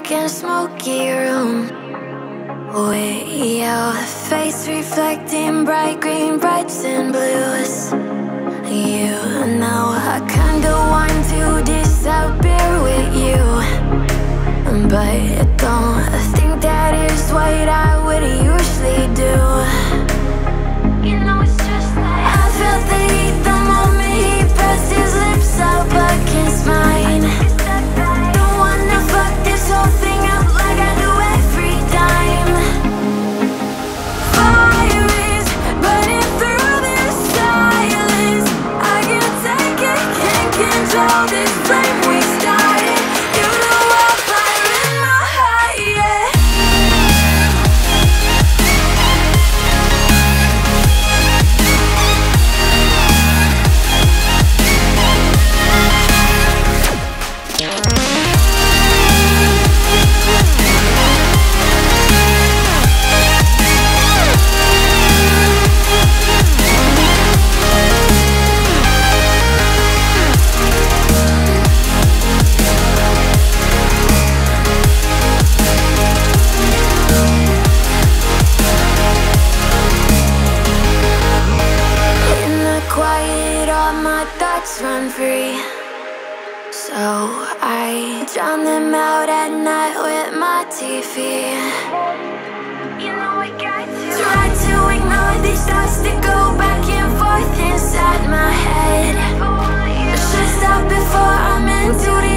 dark and smoky room with your face reflecting bright green, brights and blues. You know I kinda want to disappear with you, but don't think that is what I would usually do. You know it's just like I felt the heat the moment he pressed his lips up against mine. Don't wanna fuck this whole thing up like I do every time. Fire is burning through this silence. I can't take it, can't control this flame we started. You know I'll fire in my heart, yeah. Run free, so I drown them out at night with my TV. You know I got to try to ignore these thoughts that go back and forth inside my head. Should stop before I'm in too deep.